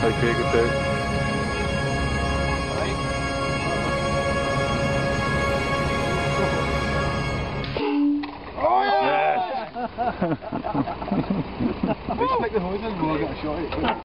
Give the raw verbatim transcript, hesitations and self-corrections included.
Okay, good day. Oh yeah! Yes! Expect the noise and we'll get a shot at it.